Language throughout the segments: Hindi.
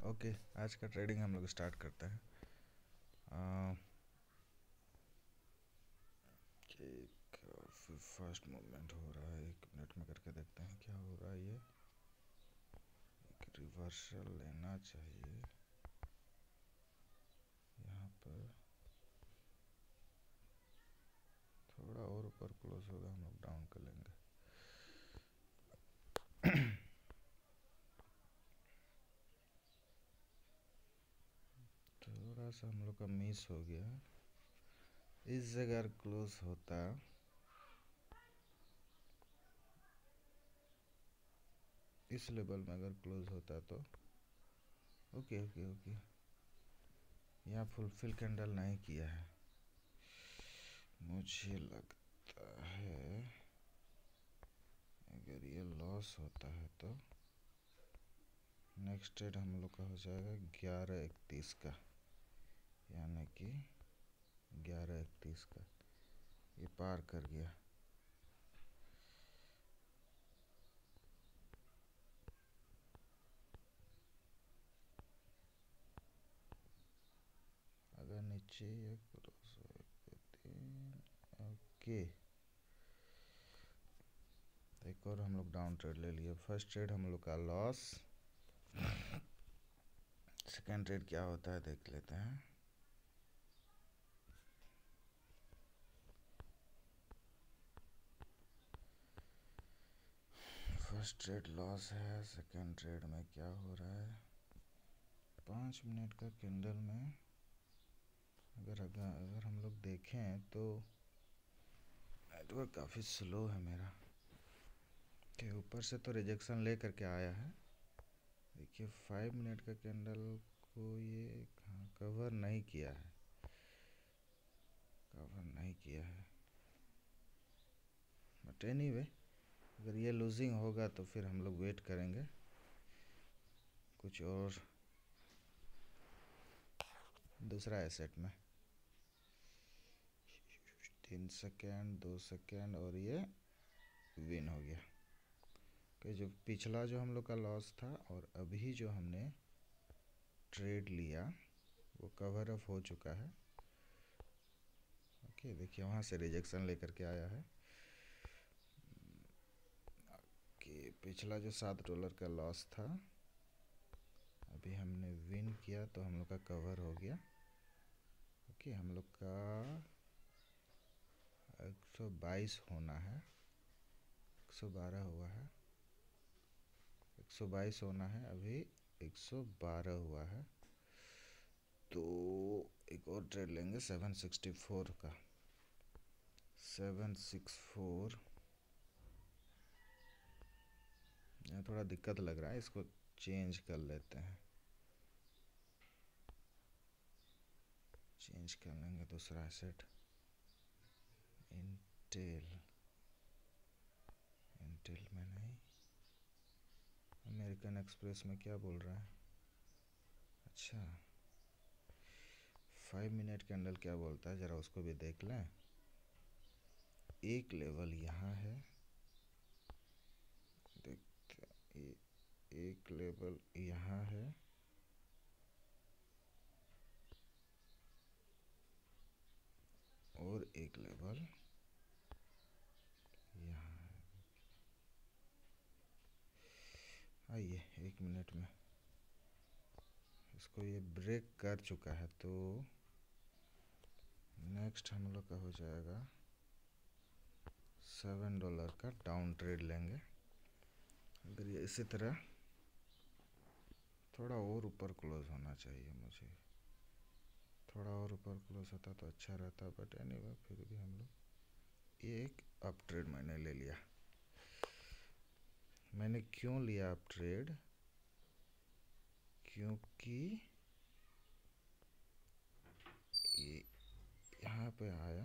ओके, आज का ट्रेडिंग हम लोग स्टार्ट करते हैं। फर्स्ट मूवमेंट हो रहा है, 1 मिनट में करके देखते हैं क्या हो रहा है। ये एक रिवर्सल लेना चाहिए यहाँ पर, थोड़ा और ऊपर क्लोज होगा हम लोग डाउन कर लेंगे। थोड़ा सा हम लोग का मिस हो गया, इस जगह क्लोज होता, इस लेवल में अगर क्लोज होता तो ओके ओके ओके। यहाँ फुलफिल कैंडल नहीं किया है, मुझे लगता है अगर ये लॉस होता है तो नेक्स्ट ट्रेड हम लोग का हो जाएगा 11:31 का, यानी कि 11:31 का ये पार कर गया। अगर नीचे ये क्रॉस ओके, एक और हम लोग डाउन ट्रेड ले लिए। फर्स्ट ट्रेड हम लोग का लॉस, सेकेंड ट्रेड क्या होता है देख लेते हैं। फर्स्ट ट्रेड लॉस है, सेकेंड ट्रेड में क्या हो रहा है। 5 मिनट का कैंडल में अगर हम लोग देखें तो नेटवर्क काफ़ी स्लो है मेरा, के ऊपर से तो रिजेक्शन ले करके आया है। देखिए 5 मिनट का कैंडल को ये कवर नहीं किया है, कवर नहीं किया है। बट एनीवे, अगर ये लूजिंग होगा तो फिर हम लोग वेट करेंगे कुछ और दूसरा एसेट में। 3 सेकेंड 2 सेकेंड और ये विन हो गया कि जो पिछला जो हम लोग का लॉस था और अभी जो हमने ट्रेड लिया वो कवर अप हो चुका है। ओके, देखिए वहाँ से रिजेक्शन लेकर के आया है कि पिछला जो $7 का लॉस था अभी हमने विन किया तो हम लोग का कवर हो गया। ओके, हम लोग का 122 होना है, 112 हुआ है, 122 होना है, अभी 112 हुआ है। तो एक और ट्रेड लेंगे 764 का, 764। यहाँ थोड़ा दिक्कत लग रहा है, इसको चेंज कर लेते हैं, चेंज कर लेंगे दूसरा एसेट। इंटेल, इंटेल में नहीं, अमेरिकन एक्सप्रेस में क्या बोल रहा है। अच्छा 5 मिनट कैंडल क्या बोलता है, ज़रा उसको भी देख लें। एक लेवल यहाँ है, देखते एक लेवल यहाँ है और एक लेवल यहाँ है। आइए 1 मिनट में इसको ये ब्रेक कर चुका है तो नेक्स्ट हम लोग का हो जाएगा $7 का डाउन ट्रेड लेंगे। अगर ये इसी तरह थोड़ा और ऊपर क्लोज होना चाहिए, मुझे थोड़ा और ऊपर क्लोज होता तो अच्छा रहता, बट एनीवे फिर भी हम लोग ये एक अप ट्रेड मैंने ले लिया। मैंने क्यों लिया अप ट्रेड, क्योंकि ये यहाँ पे आया,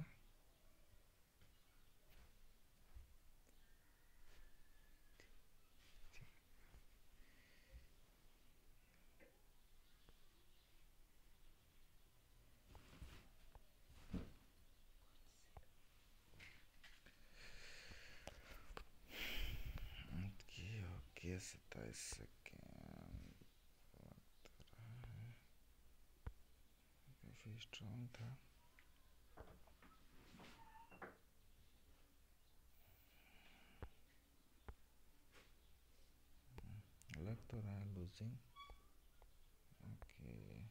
ओके 27 सेकेंड, स्ट्रॉन्ग था। लग तो रहा है लूजिंग। ओके,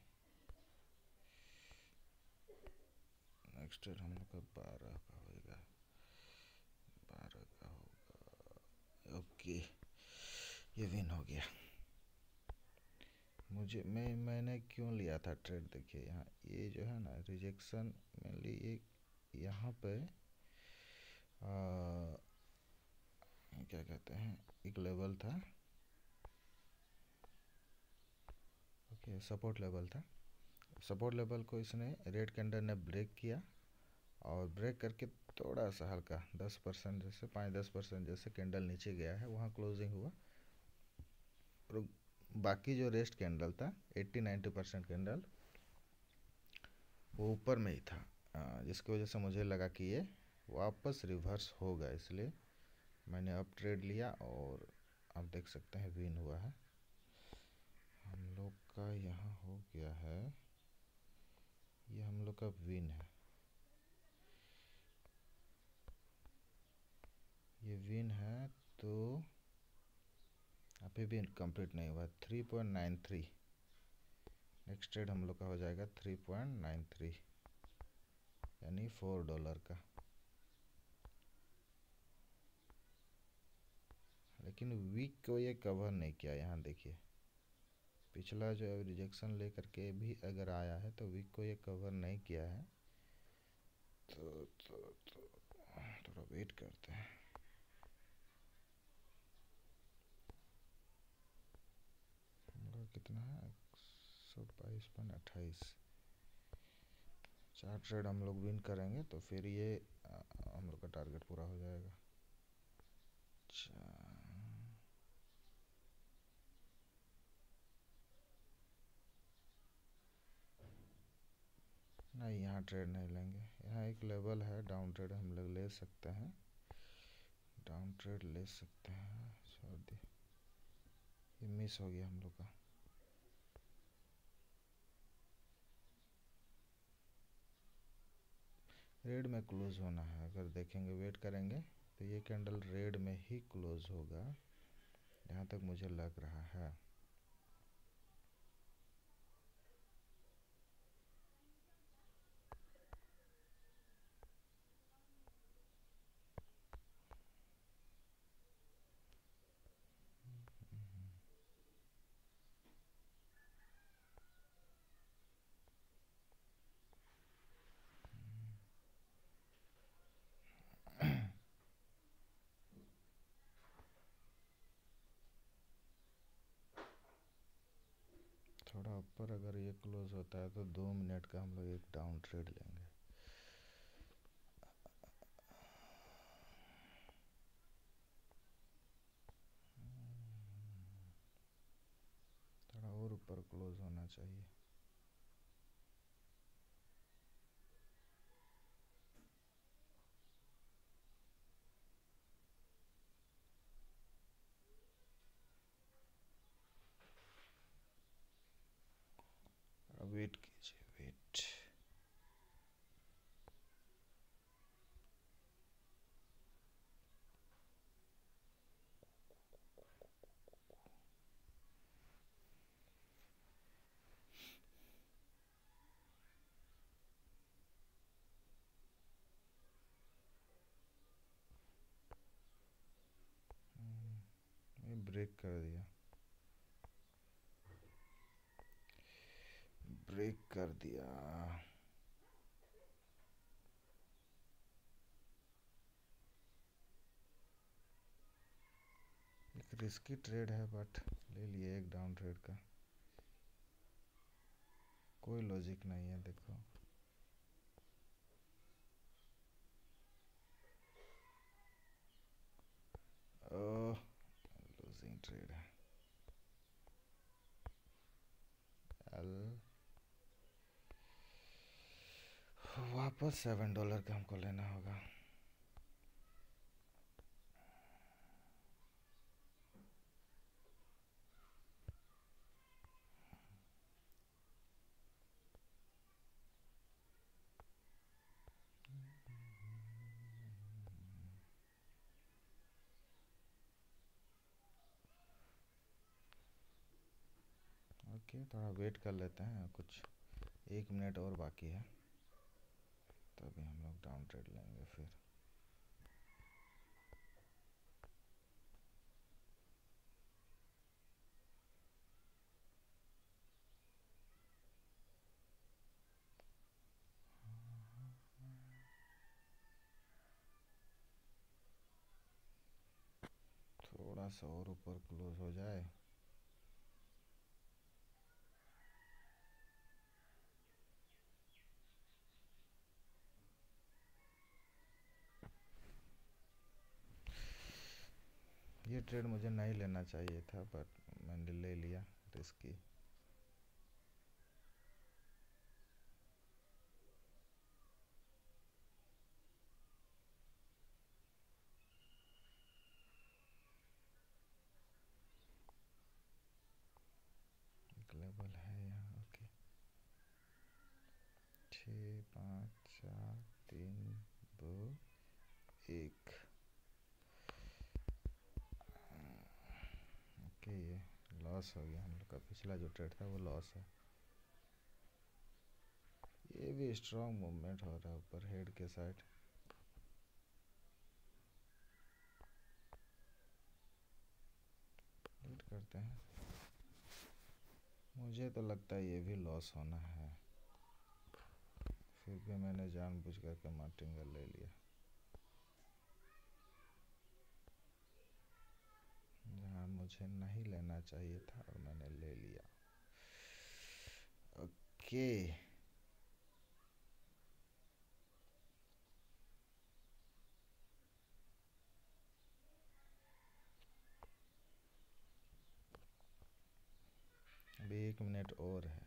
नेक्स्ट ट्रेड हम लोग का 12 का होगा, 12 का होगा। ओके, ये विन हो गया। मैंने क्यों लिया था ट्रेड, देखिए यहाँ ये जो है ना रिजेक्शन मेनली ये यहाँ पे क्या कहते हैं, एक लेवल था, ओके सपोर्ट लेवल था। सपोर्ट लेवल को इसने रेड कैंडल ने ब्रेक किया और ब्रेक करके थोड़ा सा हल्का 10% जैसे 5-10% जैसे कैंडल नीचे गया है, वहाँ क्लोजिंग हुआ। और बाकी जो रेस्ट कैंडल था 80-90% कैंडल वो ऊपर में ही था, जिसकी वजह से मुझे लगा कि ये वापस रिवर्स होगा, इसलिए मैंने अब ट्रेड लिया और आप देख सकते हैं विन हुआ है हम लोग का। यहाँ हो गया है, ये हम लोग का विन है, ये विन है। तो अभी भी कंप्लीट नहीं हुआ, 3.93। नेक्स्ट ट्रेड हम लोग का हो जाएगा 3.93 यानी $4 का। लेकिन वीक को ये कवर नहीं किया, यहाँ देखिए पिछला जो रिजेक्शन लेकर के भी अगर आया है तो वीक को ये कवर नहीं किया है। तो थोड़ा वेट करते हैं। कितना है, 122.28। 4 ट्रेड हम लोग विन करेंगे तो फिर ये हम लोग का टारगेट पूरा हो जाएगा। नहीं, यहाँ ट्रेड नहीं लेंगे, यहाँ एक लेवल है डाउन ट्रेड हम लोग ले सकते हैं, डाउन ट्रेड ले सकते हैं। सॉरी, ये मिस हो गया हम लोग का। रेड में क्लोज होना है, अगर देखेंगे वेट करेंगे तो ये कैंडल रेड में ही क्लोज होगा, जहाँ तक मुझे लग रहा है। थोड़ा ऊपर अगर ये क्लोज होता है तो 2 मिनट का हम लोग एक डाउन ट्रेड लेंगे। थोड़ा और ऊपर क्लोज होना चाहिए। वेट कीजिए, वेट। ये ब्रेक कर दिया, ब्रेक कर दिया। एक रिस्की ट्रेड है बट ले लिए एक डाउन ट्रेड का, कोई लॉजिक नहीं है। देखो लूजिंग ट्रेड है। वापस $7 का हमको लेना होगा। ओके, थोड़ा वेट कर लेते हैं, कुछ 1 मिनट और बाकी है, तभी हम लोग डाउन ट्रेड लेंगे फिर। थोड़ा सा और ऊपर क्लोज हो जाए। ये ट्रेड मुझे नहीं लेना चाहिए था, बट मैंने ले लिया, रिस्की। लेवल है यहाँ, ओके। 6 5 4 3 2 1। ओके, ये लॉस हो गया हम लोग का, पिछला जो ट्रेड था वो लॉस है। ये भी स्ट्रॉन्ग मूवमेंट हो रहा है ऊपर हेड के साइड। वेट करते हैं, मुझे तो लगता है ये भी लॉस होना है, फिर भी मैंने जानबूझ करके मार्टिंगल ले लिया, जहाँ मुझे नहीं लेना चाहिए था और मैंने ले लिया। ओके, अभी 1 मिनट और है,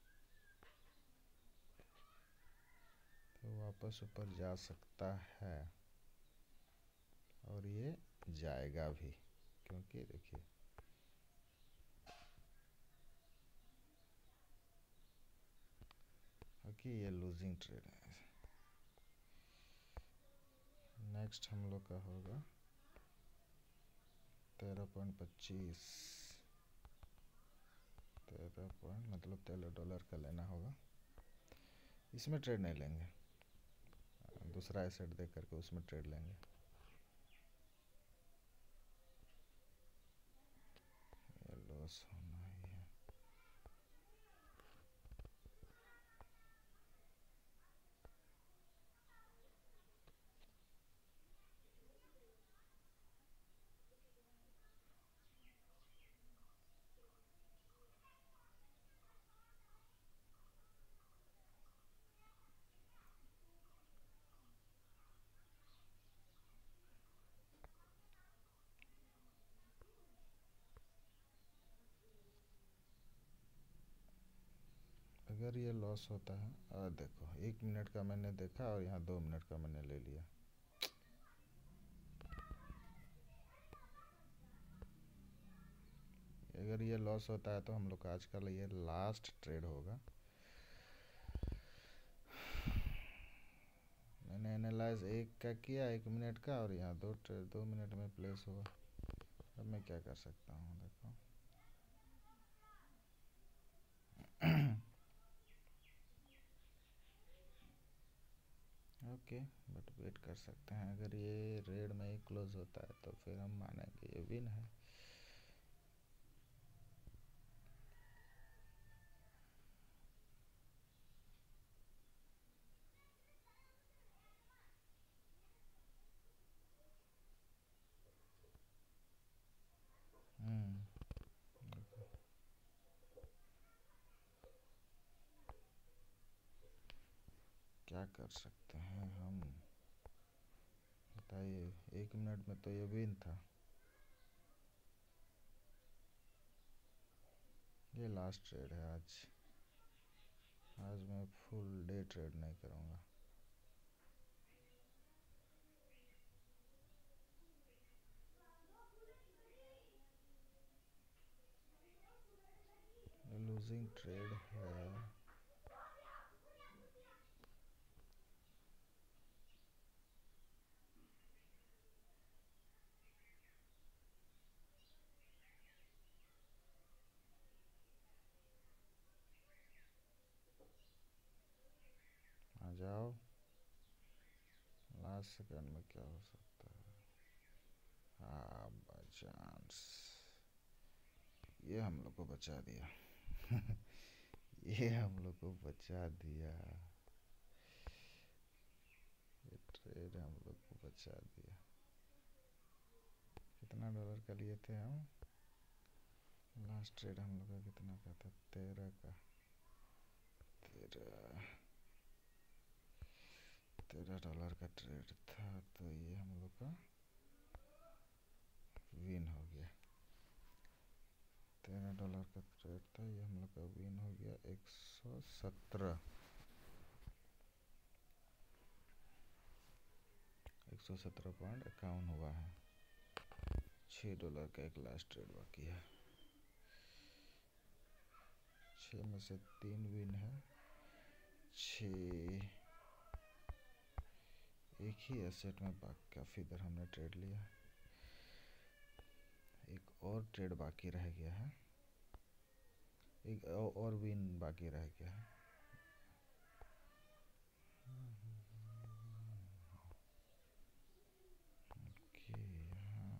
तो वापस ऊपर जा सकता है, और ये जाएगा भी, क्योंकि देखिए ओके, ये लूजिंग ट्रेड है। नेक्स्ट हम लोग का होगा 13.25, 13 पॉइंट मतलब $13 का लेना होगा। इसमें ट्रेड नहीं लेंगे, दूसरा एसेट देख करके उसमें ट्रेड लेंगे। ये लॉस होना ही है। अगर ये लॉस होता है, और देखो 1 मिनट का मैंने देखा और यहाँ 2 मिनट का मैंने ले लिया। अगर ये लॉस होता है तो हम लोग का आज का ये लास्ट ट्रेड होगा। मैंने एनालाइज एक का किया 1 मिनट का, और यहाँ 2 मिनट में प्लेस हुआ। अब मैं क्या कर सकता हूँ, देखो ओके, बट वेट कर सकते हैं, अगर ये रेड में ही क्लोज होता है तो फिर हम मानेंगे ये विन है। क्या कर सकते हैं हम, बताइए। 1 मिनट में तो ये विन था। ये लास्ट ट्रेड है आज। आज मैं फुल डे ट्रेड नहीं करूँगा। लूजिंग ट्रेड है। जाओ, लास्ट सेकंड में क्या हो सकता है? हाँ, बाई चांस ये हम लोग को बचा दिया। ये हम लोग को बचा दिया, ये ट्रेड हम लोग को बचा दिया। कितना डॉलर का लिए थे हम? लास्ट ट्रेड हम लोग का कितना का था? 13 का। 13 डॉलर का ट्रेड था, तो ये हम लोग का विन हो गया। 13 डॉलर का ट्रेड था, ये हम लोग का विन हो गया 117 117.51 हुआ है। 6 डॉलर का एक लास्ट ट्रेड बाकी है। 6 में से 3 विन है। 6 एक ही एसेट में काफ़ी देर हमने ट्रेड लिया। एक और ट्रेड बाकी रह गया है, एक और विन बाकी रह गया है। ओके, यहाँ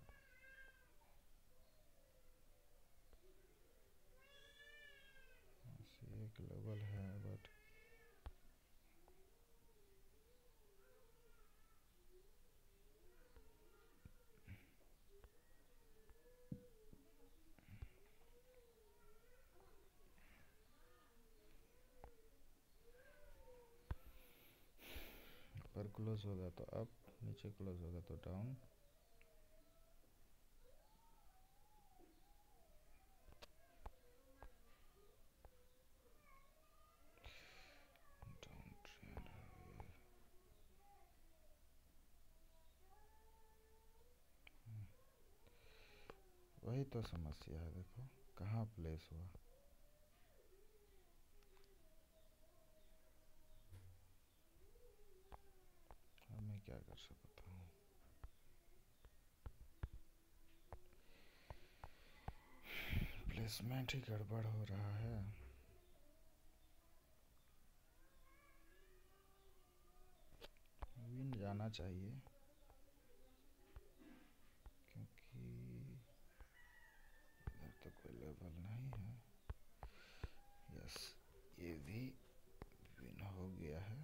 एक लेवल है, बट ऊपर क्लोज होगा तो अप, नीचे क्लोज होगा तो डाउन। डाउन ट्रेंड है। वही तो समस्या है, देखो कहाँ प्लेस हुआ। अब मैं क्या कर सकता हूँ? प्लेसमेंट ही गड़बड़ हो रहा है। विन जाना चाहिए, क्योंकि इधर तो कोई लेवल नहीं है। यस, ये भी विन हो गया है।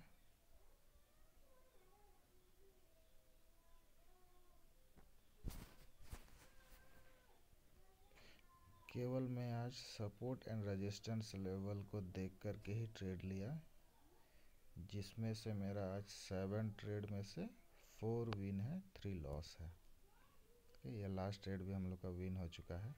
केवल मैं आज सपोर्ट एंड रेजिस्टेंस लेवल को देख कर के ही ट्रेड लिया, जिसमें से मेरा आज 7 ट्रेड में से 4 विन है, 3 लॉस है। ये लास्ट ट्रेड भी हम लोग का विन हो चुका है।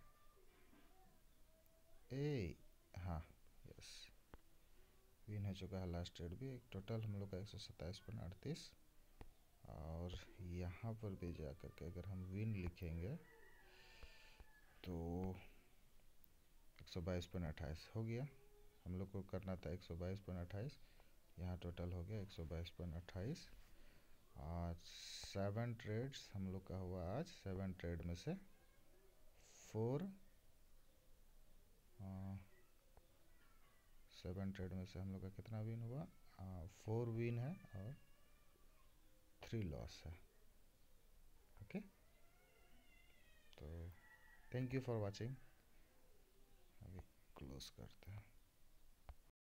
हाँ, यस, विन हो चुका है लास्ट ट्रेड भी। एक टोटल हम लोग का 127.38। और यहाँ पर भी जा कर के अगर हम विन लिखेंगे तो 122.28 हो गया। हम लोग को करना था 122.28, यहाँ टोटल हो गया 122.28। आज 7 ट्रेड्स हम लोग का हुआ। आज 7 ट्रेड में से 4 7 ट्रेड में से हम लोग का कितना विन हुआ? 4 विन है और 3 लॉस है। ओके, तो थैंक यू फॉर वाचिंग। अभी क्लोज करते हैं।